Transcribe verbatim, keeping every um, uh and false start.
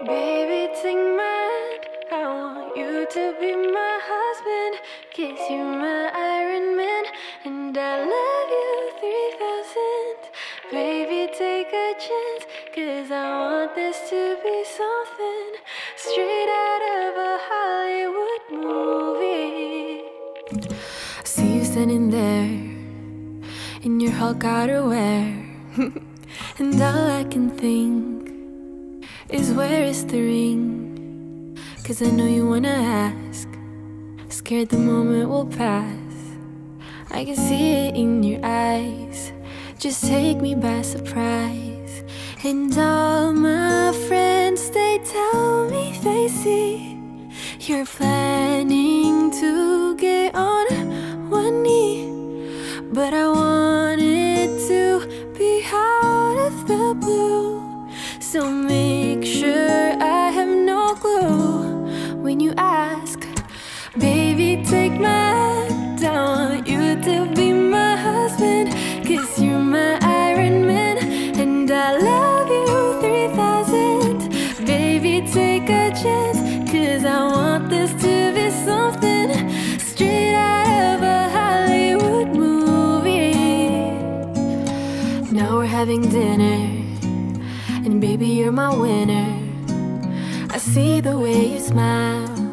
Baby, take my hand. I want you to be my husband. Kiss you, my Iron Man. And I love you three thousand. Baby, take a chance. Cause I want this to be something straight out of a Hollywood movie. I see you standing there in your Hulk outerwear. And all I can think is where is the ring? Cause I know you wanna ask, scared the moment will pass. I can see it in your eyes, just take me by surprise. And all my friends, they tell me they see you're planning to get on one knee. But I want it to be out of the blue, so make sure I have no clue when you ask. Baby, take my hand. I want you to be my husband. Cause you're my Iron Man. And I love you three thousand. Baby, take a chance. Cause I want this to be something straight out of a Hollywood movie. Now we're having dinner, and baby, you're my winner. I see the way you smile,